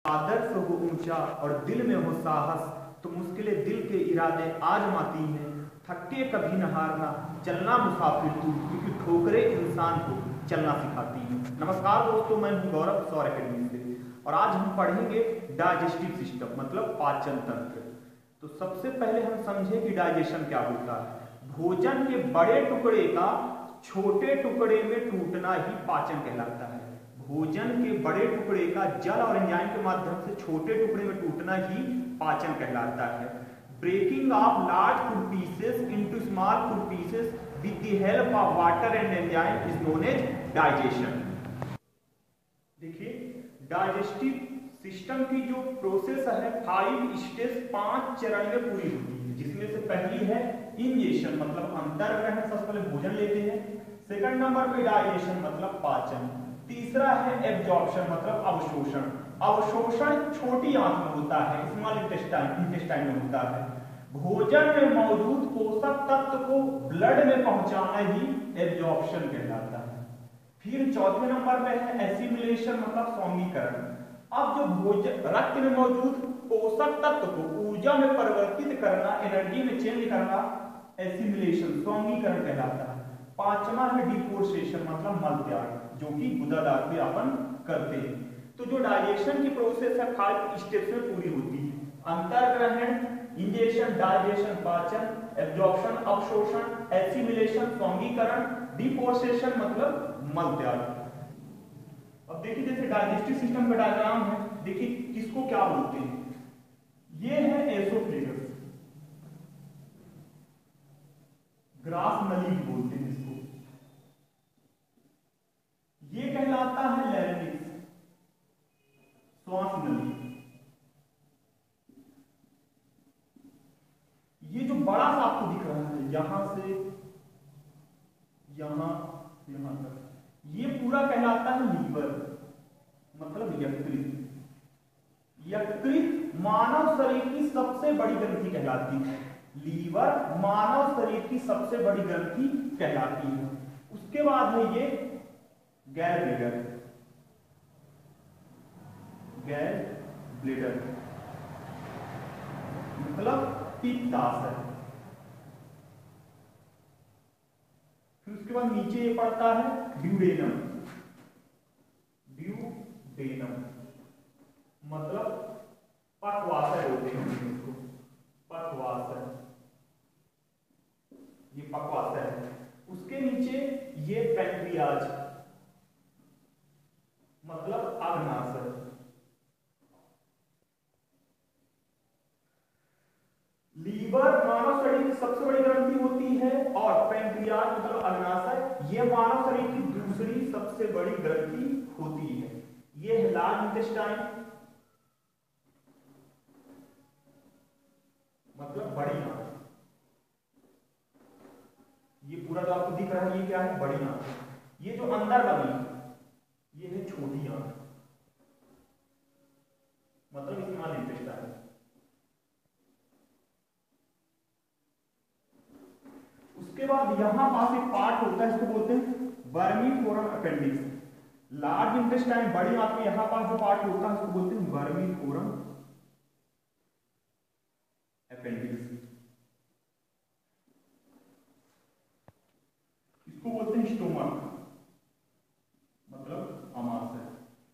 आदर्श हो ऊंचा और दिल में हो साहस, तो मुश्किलें दिल के इरादे आजमाती हैं। थके कभी न हारना, चलना मुसाफिर तू, क्योंकि ठोकरें इंसान को चलना सिखाती हैं। नमस्कार दोस्तों, मैं हूं गौरव सौर अकेडमी से, और आज हम पढ़ेंगे डाइजेस्टिव सिस्टम मतलब पाचन तंत्र। तो सबसे पहले हम समझें कि डाइजेशन क्या होता है। भोजन के बड़े टुकड़े का छोटे टुकड़े में टूटना ही पाचन कहलाता है। भोजन के बड़े टुकड़े का जल और एंजाइम के माध्यम से छोटे टुकड़े में टूटना ही पाचन कहलाता है। Breaking of large food pieces into small food pieces with the help of water and enzyme is known as digestion. देखिए, डाइजेस्टिव सिस्टम की जो प्रोसेस है 5 स्टेज 5 चरण में पूरी होती है, जिसमें से पहली है इंजेशन मतलब अंतर्ग्रहण, सबसे पहले भोजन लेते हैं। सेकंड नंबर पे डाइजेशन मतलब पाचन। तीसरा है एब्जॉर्प्शन मतलब अवशोषण। अवशोषण छोटी आंत में होता है, स्मॉल इंटेस्टाइन में होता है। भोजन में मौजूद पोषक तत्व को ब्लड में पहुंचाना ही एब्जॉर्प्शन कहलाता है। फिर चौथे नंबर पे है एसिमिलेशन मतलब सौंगीकरण। अब जो भोजन रक्त में मौजूद पोषक तत्व को ऊर्जा में परिवर्तित करना, एनर्जी में चेंज करना एसिमिलेशन सौंगीकरण कहलाता है। पांचवा है डिपोर्सेशन मतलब मल त्याग, जो कि गुदादार पे अपन करते हैं। तो जो डाइजेशन की प्रोसेस है 5 स्टेप्स में पूरी होती है। अंतर्ग्रहण, इंजेशन, डाइजेशन पाचन, एब्जॉर्प्शन अवशोषण, एसिमिलेशन सौंगीकरण, डिपोर्सेशन मतलब मल त्याग। अब देखिए, जैसे डाइजेस्टिव सिस्टम का डायग्राम है, देखिए किसको क्या बोलते हैं। ये है एसोफेगस, ग्रास नली बोलते हैं इसको। ये कहलाता है लैरिंक्स, श्वास नली। ये जो बड़ा सा आपको दिख रहा है यहां से यहां तक, ये पूरा कहलाता है लीवर मतलब यकृत। यकृत मानव शरीर की सबसे बड़ी ग्रंथि कहलाती है। लीवर मानव शरीर की सबसे बड़ी ग्रंथि कहलाती है। उसके बाद है ये गैल ब्लैडर, गैल ब्लैडर मतलब पित्ताशय। फिर उसके बाद नीचे ये पड़ता है ड्यूडेनम, ड्यूडेनम मतलब पक्वाशय होते हैं इसको, पक्वाशय, ये पक्वाशय है। उसके नीचे ये पैंक्रियाज मतलब अग्नाशय। लीवर मानव शरीर की सबसे बड़ी ग्रंथि होती है, और पैंक्रियाज मतलब अग्नाशय ये मानव शरीर की दूसरी सबसे बड़ी ग्रंथि होती है। ये है लार्ज इंटेस्टाइन मतलब बड़ी आंत। ये पूरा जो आपको दिख रहा है ये क्या है, बड़ी आंत। ये जो अंदर बनी ये है छोटी आंत मतलब स्मॉल इंटेस्टाइन। उसके बाद यहां पास एक पार्ट होता है, इसको बोलते हैं वर्मीफोरम अपेंडिक्स। लार्ज इंटेस्टाइन बड़ी आंत में यहां पास जो पार्ट होता है इसको बोलते हैं वर्मीफोरम अपेंडिक्स। इसको बोलते हैं स्टोमक मतलब आमाशय।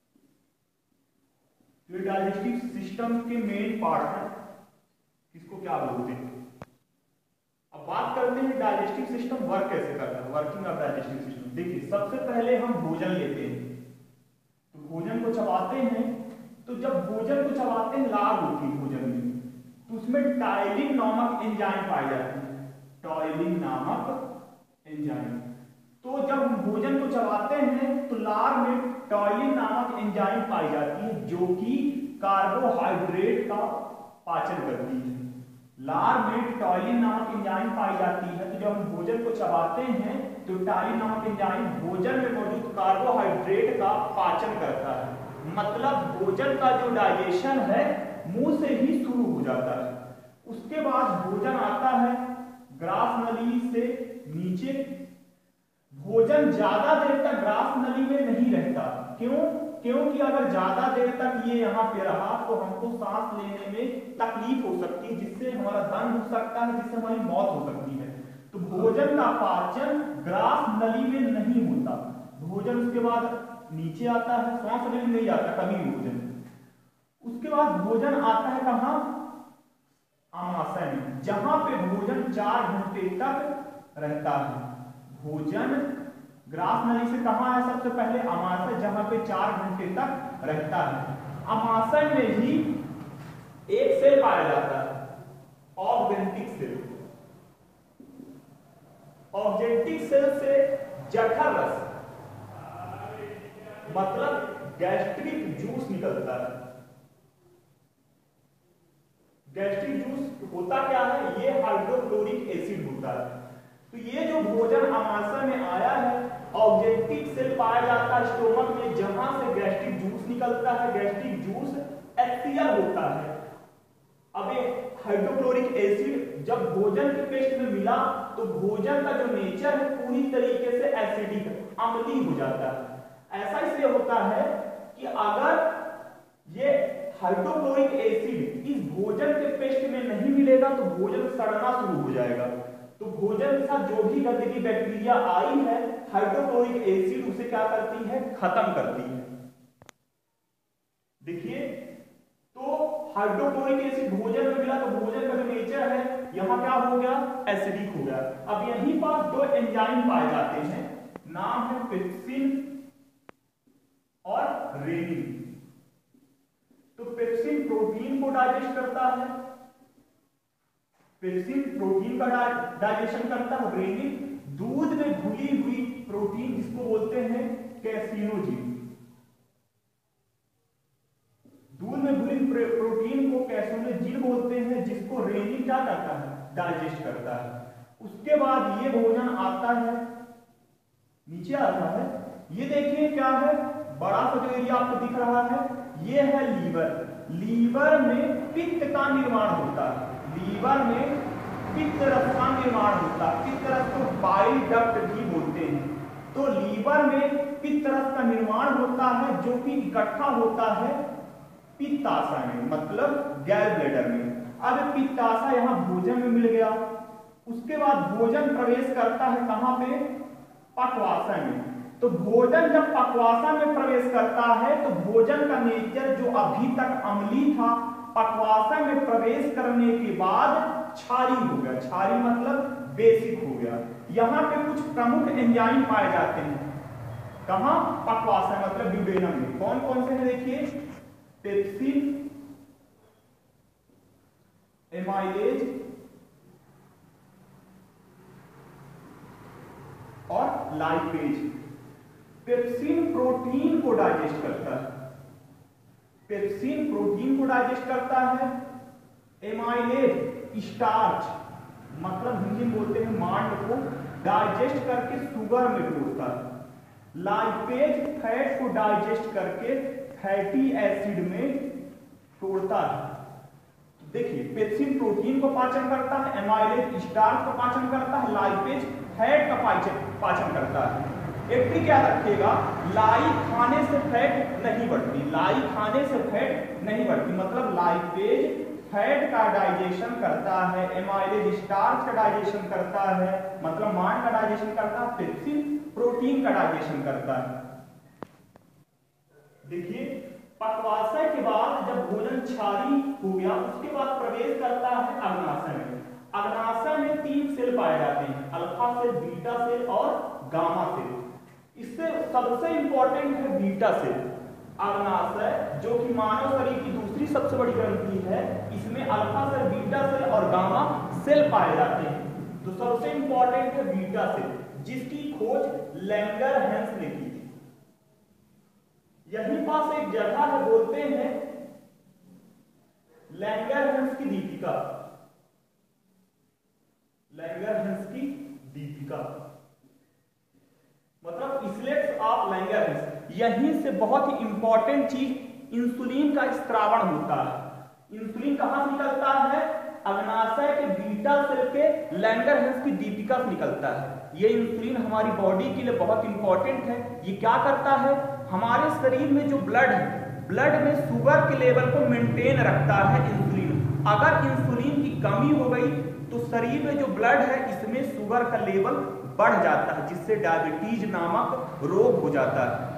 तो ये डाइजेस्टिव सिस्टम के मेन पार्ट है, इसको क्या बोलते हैं। अब बात करते हैं डाइजेस्टिव सिस्टम वर्क कैसे करता है, वर्किंग ऑफ डाइजेस्टिव सिस्टम। देखिए, सबसे पहले हम भोजन लेते हैं, तो भोजन को चबाते हैं। तो जब भोजन को चबाते हैं लार होती है भोजन में, तो उसमें टाइलिन नामक एंजाइम पाई जाती है, टाइलिन नामक एंजाइम। तो जब हम भोजन को चबाते हैं तो लार में टाइलिन नामक एंजाइम पाई जाती है, जो कि कार्बोहाइड्रेट का पाचन करती है। लार में टाइलिन नामक एंजाइम पाई जाती है, तो जब हम भोजन को चबाते हैं तो टाइलिन नामक एंजाइम भोजन में मौजूद कार्बोहाइड्रेट का पाचन करता है। मतलब भोजन का जो डाइजेशन है मुंह से ही शुरू हो जाता है। उसके बाद भोजन आता है ग्रास नली से नीचे। भोजन ज्यादा देर तक ग्रास नली में नहीं रहता, क्यों? क्योंकि अगर ज्यादा देर तक ये यहाँ पे रहा तो हमको सांस लेने में तकलीफ हो सकती है, जिससे हमारा दम रुक सकता है, जिससे हमारी मौत हो सकती है। तो भोजन का पाचन ग्रास नली में नहीं होता। भोजन उसके बाद नीचे आता है, श्वास नली में नहीं आता कभी भोजन। उसके बाद भोजन आता है कहाँ? आमाशय में, जहां पे भोजन 4 घंटे तक रहता है। भोजन ग्रास नली से कहां है? सबसे पहले आमाशय, जहां पे 4 घंटे तक रहता है। आमाशय में ही एक सेल पाया जाता है, ऑक्जेंटिक सेल। ऑक्जेंटिक सेल से जठर रस मतलब गैस्ट्रिक जूस निकलता है। गैस्ट्रिक जूस होता क्या है? ये हाइड्रोक्लोरिक एसिड होता है। तो ये जो भोजन आमाशय में आया है, ऑक्जेंटिक सेल पाया जाता है स्टोमक में, जहां से गैस्ट्रिक जूस निकलता है। गैस्ट्रिक जूस HCl होता है। अब ये हाइड्रोक्लोरिक एसिड जब भोजन के पेस्ट में मिला तो भोजन का जो नेचर है पूरी तरीके से एसिडिक, अम्लीय हो जाता है। ऐसा इसलिए होता है कि अगर ये हाइड्रोक्लोरिक एसिड इस भोजन के पेस्ट में नहीं मिलेगा तो भोजन सड़ना शुरू हो जाएगा। तो भोजन के साथ जो भी गंदगी बैक्टीरिया आई है, हाइड्रोक्लोरिक एसिड उसे क्या करती है? खत्म करती है। देखिए, तो हाइड्रोक्लोरिक एसिड भोजन में मिला तो भोजन का जो नेचर है यहां क्या हो गया? एसिडिक हो गया। अब यहीं पास 2 एंजाइम पाए जाते हैं, नाम है पेप्सिन और रेनिन। तो पेप्सिन प्रोटीन को डाइजेस्ट करता है, पेप्सिन प्रोटीन का डाइजेशन करता है। रेनिन दूध में घुली हुई प्रोटीन, जिसको बोलते हैं कैसिनोजिन। दूध में घुली प्रोटीन को कैसिनोजिन बोलते हैं, जिसको रेनिन क्या करता है? डाइजेस्ट करता है। उसके बाद ये भोजन आता है, नीचे आता है। ये देखिए क्या है, बड़ा सा जो एरिया आपको दिख रहा है, ये है लीवर। लीवर में पित्त का निर्माण होता है। लीवर में पित्त रस का निर्माण होता है। पित्त रस को बाइल डक्ट भी बोलते हैं। तो लीवर में पित्त रस का निर्माण होता है, जो कि इकट्ठा होता है पित्ताशय में, मतलब गैल ब्लैडर में। अब पित्ताशय यहाँ भोजन में मिल गया। उसके बाद भोजन प्रवेश करता है कहां पे? पक्वाशय में। तो भोजन जब पक्वाशय में प्रवेश करता है तो भोजन का नेचर जो अभी तक अम्लीय था, पक्वाशय में प्रवेश करने के बाद क्षारी हो गया। क्षारी मतलब बेसिक हो गया। यहां पे कुछ प्रमुख एंजाइम पाए जाते हैं। कहां? पक्वाशय मतलब ड्यूडेनम में। कौन कौन से हैं? देखिए, पेप्सिन, एमाइलेज और लाइपेज। पेप्सिन प्रोटीन को डाइजेस्ट करता है। पेप्सिन प्रोटीन को डाइजेस्ट करता है। एमाइलेज स्टार्च मतलब हिंदी में बोलते हैं मांड को डाइजेस्ट करके शुगर में तोड़ता है। लाइपेज फैट को डाइजेस्ट करके फैटी एसिड में तोड़ता है। देखिए, पेप्सिन प्रोटीन को पाचन करता है, एमाइलेज स्टार्च को पाचन करता है, लाइपेज फैट का पाचन करता है। एक ट्रिक याद रखिएगा, लाई खाने से फैट नहीं बढ़ती। लाई खाने से फैट नहीं बढ़ती, मतलब लाइपेज फैट का डाइजेशन करता है, एमाइलेज स्टार्च का डाइजेशन करता है, मतलब मांड का डाइजेशन करता है, पेप्सिन प्रोटीन का डाइजेशन करता है। देखिए, पक्वाशय के बाद जब भोजन क्षारी हो गया, उसके बाद प्रवेश करता है अग्नाशय में। अग्नाशय में 3 सेल पाए जाते हैं, अल्फा सेल, बीटा सेल और गामा सेल। इससे सबसे इंपॉर्टेंट है बीटा सेल। अग्नाशय जो कि मानव शरीर की दूसरी सबसे बड़ी ग्रंथि है, इसमें अल्फा सेल, बीटा सेल और गामा सेल पाए जाते हैं। तो सबसे इंपॉर्टेंट है बीटा सेल, जिसकी खोज लैंगरहैंस ने की थी। यहीं पास एक जगह है, बोलते हैं लैंगरहैंस की दीपिका। लैंगरहैंस की दीपिका मतलब इसलेट्स ऑफ लैंगरहैंस। यहीं से बहुत ही इंपॉर्टेंट चीज, इंसुलिन का स्त्रावण होता है। इंसुलिन कहां से निकलता है? अग्नाशय के बीटा सेल के लैंगरहैंस की दीपिका से निकलता है। ये इंसुलिन हमारी बॉडी के लिए बहुत इंपॉर्टेंट है। ये क्या करता है? हमारे शरीर में जो ब्लड है, ब्लड में शुगर के लेवल को मेंटेन रखता है इंसुलिन। अगर इंसुलिन की कमी हो गई तो शरीर में जो ब्लड है इसमें शुगर का लेवल बढ़ जाता है, जिससे डायबिटीज नामक रोग हो जाता है।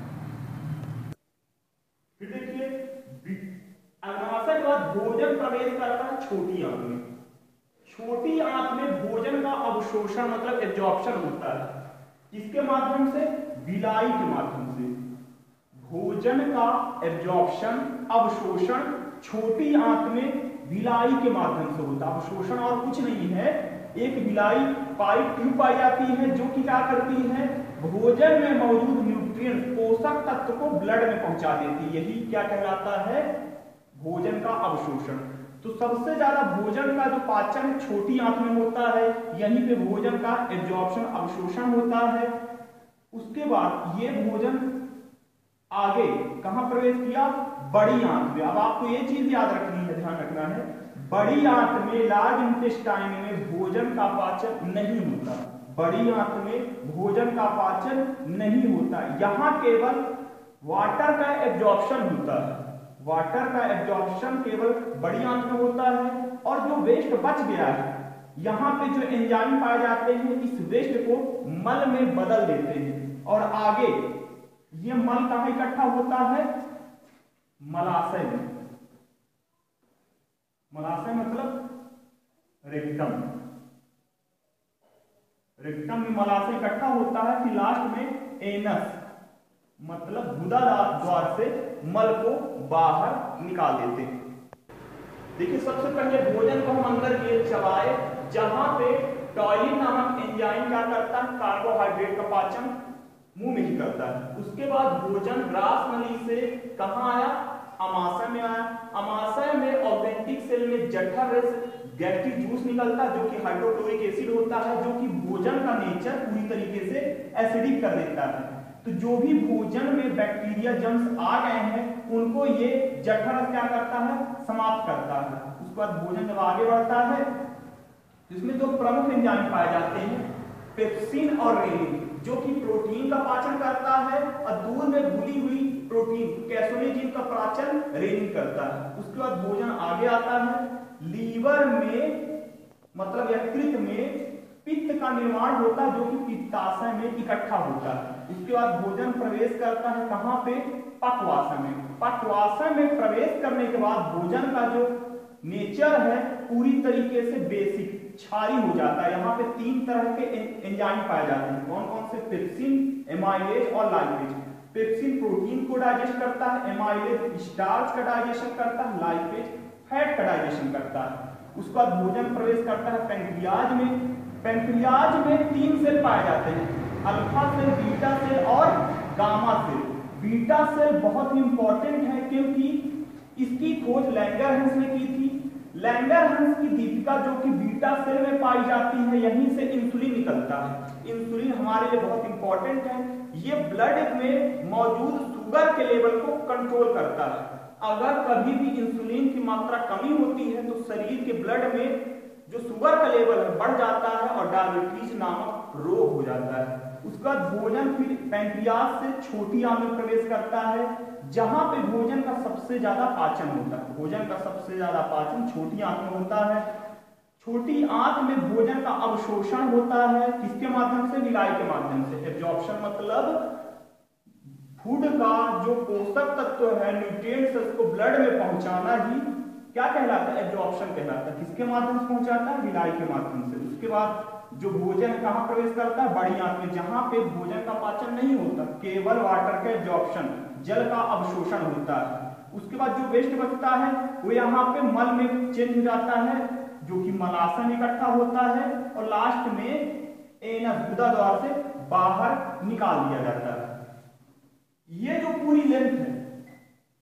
फिर देखिए अग्नाशय के बाद भोजन प्रवेश करता है छोटी आंत में। छोटी आंत में भोजन का अवशोषण मतलब एब्जॉर्प्शन होता है। किसके माध्यम से? विलाई के माध्यम से। भोजन का एब्जॉर्प्शन अवशोषण छोटी आंत में विलाई के माध्यम से होता है। अवशोषण और कुछ नहीं है, एक विलाई पाइप ट्यूब पाई जाती है जो कि क्या करती है, भोजन में मौजूद न्यूट्रिएंट्स पोषक तत्व को ब्लड में पहुंचा देती है। यही क्या कहलाता है? भोजन का अवशोषण। तो सबसे ज्यादा भोजन का जो पाचन छोटी आंत में होता है, यहीं पे भोजन का एब्जॉर्प्शन अवशोषण होता है। उसके बाद ये भोजन आगे कहां प्रवेश किया? बड़ी आंत में। अब आपको ये चीज याद रखनी है, ध्यान रखना है, बड़ी आंत में लार्ज इंटेस्टाइन में भोजन का पाचन नहीं होता। बड़ी आंत में भोजन का पाचन नहीं होता। यहां केवल वाटर का एब्जॉर्प्शन होता है। वाटर का एब्जॉर्प्शन केवल बड़ी आंत में होता है। और जो वेस्ट बच गया है, यहां पे जो एंजाइम पाए जाते हैं इस वेस्ट को मल में बदल देते हैं। और आगे ये मल कहां इकट्ठा होता है? मलाशय में। मलाशय मतलब रेक्टम। रेक्टम में मलाशय इकट्ठा होता है। फिर लास्ट में एनस मतलब गुदा द्वार से मल को बाहर निकाल देते हैं। देखिए सबसे पहले भोजन को हम अंदर ये चबाए, जहां पे टॉयलिन नामक एंजाइम क्या करता है? कार्बोहाइड्रेट का पाचन मुंह में ही करता है। उसके बाद भोजन ग्रास नली से कहां आया? अमाशय में आया। अमाशय में ऑर्गेनिक सेल में जठर गैस्ट्रिक जूस निकलता है जो कि हाइड्रोक्लोरिक एसिड होता है, जो कि भोजन का नेचर पूरी तरीके से एसिडिक कर देता है। तो जो भी भोजन में बैक्टीरिया जर्म्स आ गए हैं उनको ये जठर क्या करता है? समाप्त करता है। उसके बाद भोजन जब आगे बढ़ता है तो इसमें दो प्रमुख एंजाइम पाए जाते हैं, पेप्सिन और रेनिन, जो कि प्रोटीन का पाचन करता है और दूध में घुली हुई प्रोटीन कैसोनेजिन का पाचन रेनिन करता है। उसके बाद भोजन आगे आता है। लीवर में मतलब यकृत में पित्त का निर्माण होता है जो कि पित्ताशय में इकट्ठा होता है। उसके बाद भोजन प्रवेश करता है कहां पे? पक्वाशय में। पक्वाशय में प्रवेश करने के बाद भोजन का जो नेचर है पूरी तरीके से बेसिक क्षारी हो जाता है। यहाँ पे तीन तरह के एंजाइम पाए जाते हैं। कौन कौन से? पेप्सिन, एमाइलेज और लाइपेज। पेप्सिन प्रोटीन को डाइजेस्ट करता है, एमाइलेज स्टार्च का डाइजेशन करता है, लाइपेज फैट का डाइजेशन करता है। उसके बाद भोजन प्रवेश करता है पैंक्रियाज में। पैंक्रियाज में तीन सेल पाए जाते हैं, अल्फा सेल, बीटा सेल और गामा सेल। बीटा सेल बहुत ही इंपॉर्टेंट है क्योंकि इसकी खोज लैंगरहंस ने की थी। लैंगरहंस की दीपिका जो कि बीटा सेल में पाई जाती है, यहीं से इंसुलिन निकलता है। इंसुलिन हमारे लिए बहुत इंपॉर्टेंट है। ये ब्लड में मौजूद शुगर के लेवल को कंट्रोल करता है। अगर कभी भी इंसुलिन की मात्रा कमी होती है तो शरीर के ब्लड में जो शुगर का लेवल है बढ़ जाता है और डायबिटीज नामक रोग हो जाता है। उसके बाद भोजन फिर पैंक्रियाज से छोटी आंत में प्रवेश करता है, जहां पे भोजन का सबसे ज्यादा पाचन होता है। भोजन का सबसे ज्यादा पाचन छोटी आंत में होता है। छोटी आंत में भोजन का अवशोषण होता है। किसके माध्यम से? विलाई के माध्यम से। एब्जॉर्प्शन मतलब फूड का जो पोषक तत्व है, न्यूट्रिएंट्स, उसको ब्लड में पहुंचाना ही क्या कहलाता है? एब्जॉर्प्शन कहलाता है। किसके माध्यम से पहुंचाता है? विलाई के माध्यम से। उसके बाद जो भोजन कहां प्रवेश करता है? बड़ी आंत में, जहां पे भोजन का पाचन नहीं होता, केवल वाटर का एब्जॉर्प्शन, जल का अवशोषण होता है। उसके बाद जो वेस्ट बचता है वो यहाँ पे मल में चेंज हो जाता है, जो कि मलाशय में इकट्ठा होता है और लास्ट में एनस गुदा द्वार से बाहर निकाल दिया जाता है। ये जो पूरी लेंथ है